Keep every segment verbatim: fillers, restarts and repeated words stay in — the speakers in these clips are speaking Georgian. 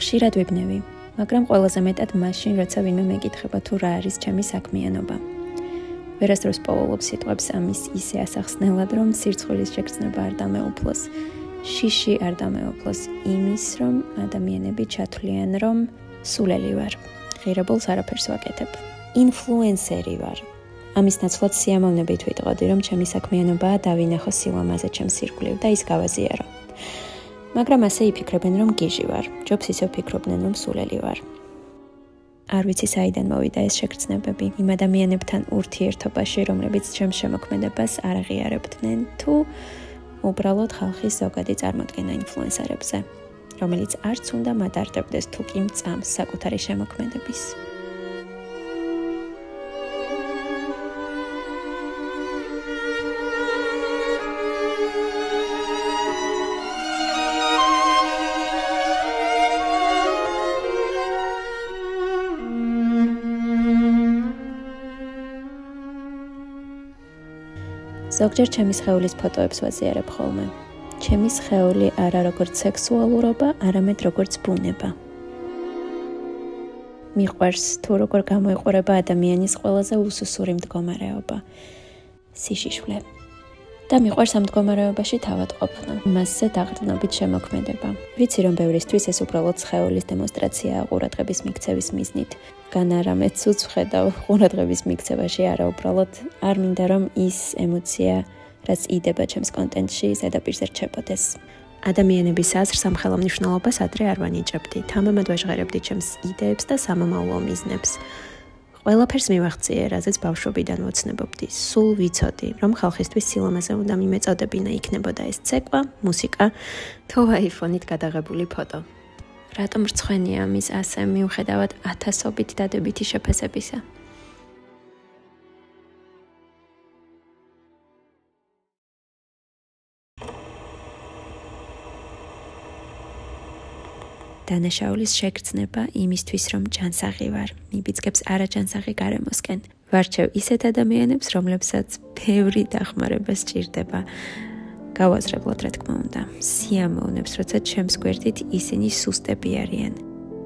ხშირად ვიბნევი, მაგრამ ყველაზე მეტად მაშინ, როცა ვინმე მეკითხება თუ რა არის ჩემი საქმიანობა. ვერასდროს პოულობს სიტყვებს ამის ისე ასახსნელად, რომ სირცხვილის შეგრძნება არ დამეუფლოს, შიში არ დამეუფლოს იმის, რომ ადამიანები ჩათვლიან, რომ სულელი ვარ, ღირებულს არაფერს ვაკეთებ. ინფლუენსერი ვარ. ამის ნაცვლად სიამოვნებით ვიტყოდი, რომ ჩემი საქმიანობაა დავინახო სილამაზე ჩემს ირგვლივ და ის გავაზიარო. მაგრამ ასე იფიქრებენ, რომ გიჟი ვარ, ჯობს ისევ ფიქრობდნენ, რომ სულელი ვარ. არ ვიცი საიდან მოვიდა ეს შეგრძნებები იმ ადამიანებთან ურთიერთობაში, რომლებიც ჩემს შემოქმედებას არ აღიარებდნენ, თუ უბრალოდ ხალხის ზოგადი წარმოდგენა ინფლუენსერებზე, რომელიც არც უნდა მატარდებდეს თუ კი მწამს საკუთარი შემოქმედების. ზოგჯერ ჩემი სხეულის ფოტოებს ვაზიარებ ხოლმე. ჩემი სხეული არა როგორც სექსუალურობა, არამედ როგორც ბუნება. მიყვარს თუ როგორ გამოიყურება ადამიანის ყველაზე უსუსური მდგომარეობა, სიშიშვლე. და მიყვარს ამ მდგომარეობაში თავად ყოფნა, მასზე დაყრდნობით შემოქმედება. ვიცი, რომ ბევრისთვის ეს უბრალოდ სხეულის დემონსტრაციაა ყურადღების მიქცევის მიზნით. გან არამედ ცუც ვხედავ ყურადღების მიქცევაში, არა უბრალოდ არ მინდა რომ ის ემოცია, რაც იდება ჩემს კონტენტში, ზედაპირზე რჩებოდეს. ადამიანების აზრს ამ ხელოვნებაობას ადრე არ ვანიჭებდი, თამამად ვაჟღერებდი ჩემს იდეებს და სამომავლო მიზნებს. ყველაფერს მივახციე, რაზეც ბავშვობიდან ვოცნებობდი. სულ ვიცოდი, რომ ხალხისთვის სილამაზე უნდა მიმეწოდებინა, იქნებოდა ეს ცეკვა, მუსიკა, თუ აიფონით გადაღებული ფოტო. რატომ რცხვენია ამის ასე მიუხედავად ათასობით დადებითი შეფასებისა? დანაშაულის შეგრძნება იმისთვის, რომ ჯანსაღი ვარ, მიბიძგებს არაჯანსაღი გარემოსკენ. ვარჩევ ისეთ ადამიანებს, რომლებსაც ბევრი დახმარება სჭირდება. გავაზრებლად, რა თქმა უნდა, სიამოვნებს, როცა ჩემს გვერდით ისინი სუსტები არიან.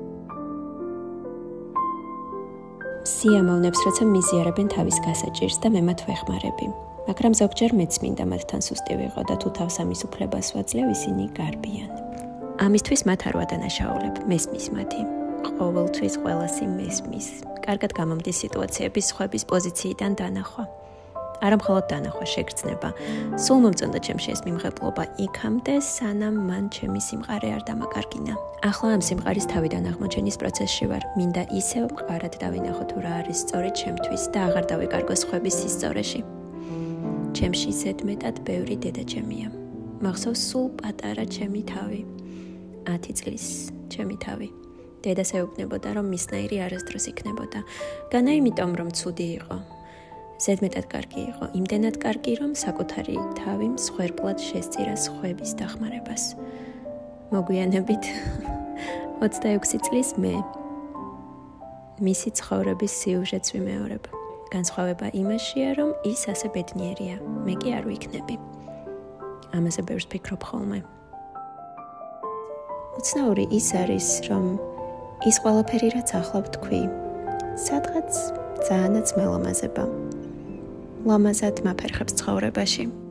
სიამოვნებს, როცა მიზიარებენ თავის გასაჭირს და მე მათ ვეხმარები. მაგრამ ზოგჯერ მეც მინდა მათთან სუსტი ვიყო და თუ თავს ამის უფლებას ვაძლევ, ისინი გარბიან. ამისთვის მათ არ ვადანაშაულებ, მესმის მათი. ყოველთვის ყველასი მესმის. კარგად გამომდის სიტუაციების სხვების პოზიციიდან დანახვა. არა მხოლოდ დანახვა, შეგრძნება. სულ მომწონდა ჩემში ეს მიმღებლობა იქამდე, სანამ მან ჩემი სიმყარე არ დამაკარგინა. ახლა ამ სიმყარის თავიდან აღმოჩენის პროცესში ვარ. მინდა ისევ მყარად დავინახო თუ რა არის სწორი ჩემთვის და აღარ დავიკარგო სხვების სისწორეში. ჩემში ზედმეტად ბევრი დედაჩემია. მახსოვს სულ პატარა ჩემი თავი. ათი წლის ჩემი თავი. დედას ეუბნებოდა, რომ მისნაირი არასდროს იქნებოდა. განა იმიტომ, რომ ცუდი იყო. ზედმეტად კარგი იყო, იმდენად კარგი, რომ საკუთარი თავი მსხვერპლად შესწირა სხვების დახმარებას. მოგვიანებით ოცდაექვსი წლის მე მისი ცხოვრების სიუჟეტს ვიმეორებ. განსხვავება იმაშია, რომ ის ასე ბედნიერია, მე კი არ ვიქნები. ამაზე ბევრს ფიქრობ ხოლმე. უცნაური ის არის, რომ ის ყველაფერი, რაც ახლა ვთქვი, სადღაც ძალიანაც მელამაზება. ლამაზად მაფერხებს ცხოვრებაში.